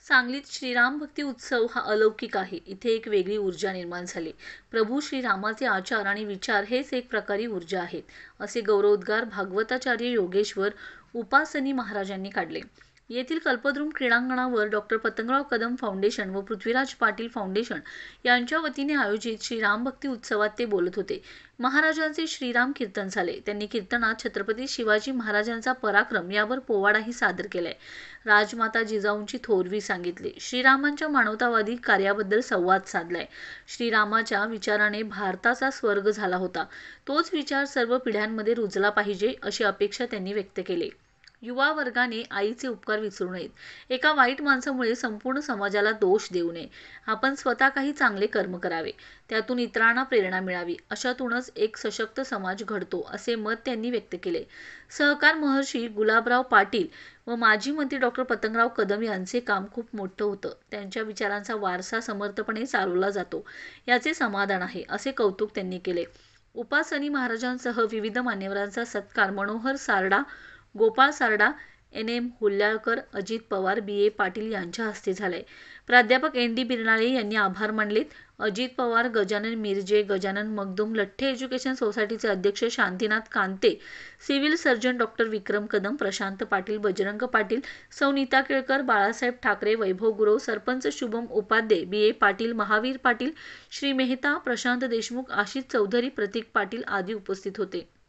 सांगलीत श्रीराम भक्ती उत्सव हा अलौकिक आहे. इथे एक वेगळी ऊर्जा निर्माण झाली. प्रभू श्रीरामाचे आचार आणि विचार हेच एक प्रकारे ऊर्जा आहेत, असे गौरवोद्गार भागवताचार्य योगेश्वर उपासनी महाराजांनी काढले. येथील कल्पद्रुम क्रीडांगणावर डॉक्टर पतंगराव कदम फाउंडेशन व पृथ्वीराज पाटील फाउंडेशन यांच्या वतीने आयोजित श्रीराम भक्ती उत्सवात ते बोलत होते. महाराजांचे श्रीराम कीर्तन झाले. त्यांनी कीर्तनात छत्रपती शिवाजी महाराजांचा पराक्रम यावर पोवाडाही सादर केलाय. राजमाता जिजाऊंची थोरवी सांगितली. श्रीरामांच्या मानवतावादी कार्याबद्दल संवाद साधलाय. श्रीरामाच्या विचाराने भारताचा स्वर्ग झाला होता. तोच विचार सर्व पिढ्यांमध्ये रुजला पाहिजे अशी अपेक्षा त्यांनी व्यक्त केली. युवा वर्गाने आईचे उपकार विसरू नयेत. एका वाईट माणसामुळे संपूर्ण समाजाला दोष देऊ नये. आपण स्वतः काही चांगले कर्म करावे, त्यातून इतरांना प्रेरणा मिळावी. अशातूनच एक सशक्त समाज घडतो, असे मत त्यांनी व्यक्त केले. सहकार महर्षी गुलाबराव पाटील व माजी मंत्री डॉक्टर पतंगराव कदम यांचे काम खूप मोठं होतं. त्यांच्या विचारांचा वारसा समर्थपणे चालवला जातो, याचे समाधान आहे, असे कौतुक त्यांनी केले. उपासनी महाराजांसह विविध मान्यवरांचा सत्कार मनोहर सारडा, गोपाळ सारडा, एन. हुल्लाळकर, अजित पवार, बी. पाटील यांच्या हस्ते झालाय. प्राध्यापक एन. बिरनाळे यांनी आभार मानलेत. अजित पवार, गजानन मिरजे, गजानन मगदुम, लठ्ठे एज्युकेशन सोसायटीचे अध्यक्ष Shantinath Kante, civil surgeon doctor Vikram Kadam, Prashant Patil, Bajrang Patil, सौ नीता केळकर, बाळासाहेब ठाकरे, वैभव गुरव, सरपंच शुभम उपाध्ये, बी. पाटील, महावीर पाटील, श्री मेहता, प्रशांत देशमुख, आशिष चौधरी, प्रतीक पाटील आदी उपस्थित होते.